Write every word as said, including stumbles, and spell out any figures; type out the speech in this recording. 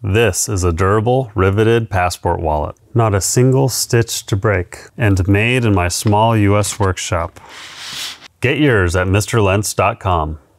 This is a durable, riveted passport wallet. Not a single stitch to break, and made in my small U S workshop. Get yours at Mr Lentz dot com.